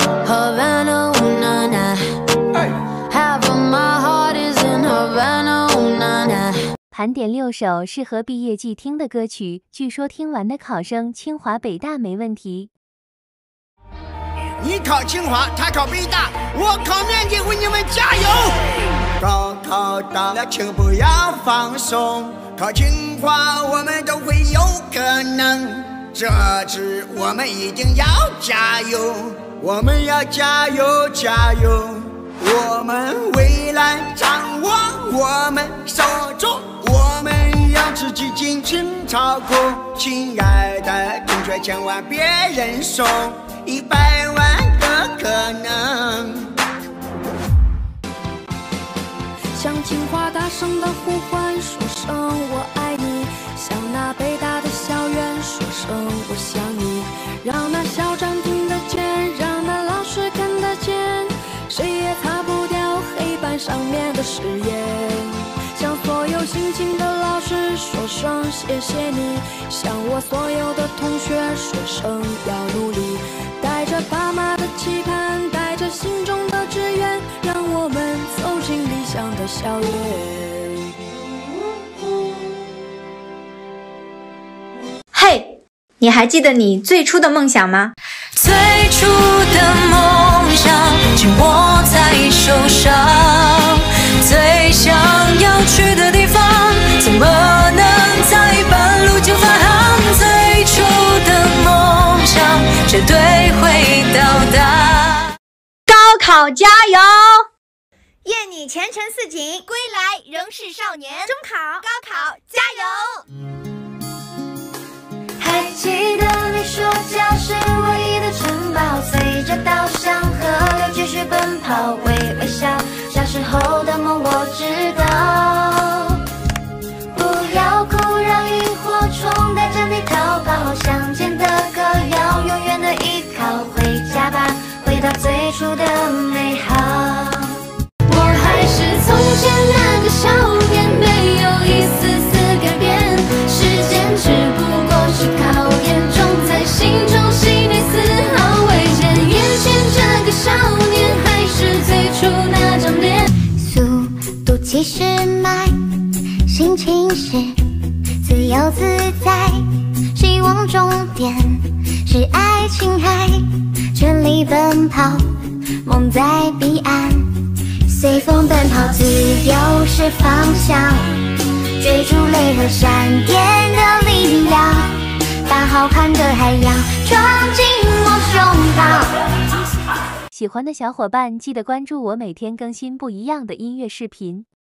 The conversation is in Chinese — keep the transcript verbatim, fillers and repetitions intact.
Havana, ooh, na, na. Half of my heart is in Havana, ooh, na, na. 盘点六首适合毕业季听的歌曲，据说听完的考生清华北大没问题。 你考清华，他考北大，我考缅甸，为你们加油！高考到了，请不要放松，考清华我们都会有可能。这次我们一定要加油，我们要加油加油，我们未来掌握我们手中。 我们要自己尽情操控，亲爱的同学，千万别认怂，一百万个可能。 向清华大声的呼唤，说声我爱你；向那北大的校园说声我想你。让那校长听得见，让那老师看得见，谁也擦不掉黑板上面的誓言。 向所有辛勤的老师说声谢谢你，向我所有的同学说声要努力，带着爸妈的期盼，带着心中的志愿，让我们走进理想的校园。 嘿，你还记得你最初的梦想吗？ 最初的梦想紧握在手上。 最想要去的地方，怎么能在半路就返航？最初的梦想绝对会到达。 高考加油！ 愿你前程似锦，归来仍是少年。中考、高考加油！ 还记得你说家是唯一的城堡，随着稻香河流继续奔跑，微微笑。 小时候的梦我知道，不要哭，让萤火虫带着你逃跑，乡间的歌谣，永远的依靠，回家吧，回到最初的美好。我还是从前那个少年，没有一丝丝改变，时间只不过是考验，种在心中细腻丝毫未减，眼前这个少年还是最初那张脸。 其实慢，心情是自由自在，希望终点是爱情海，全力奔跑，梦在彼岸，随风奔跑，自由是方向，追逐雷和闪电的力量，把浩瀚的海洋装进我胸膛。 喜欢的小伙伴记得关注我，每天更新不一样的音乐视频。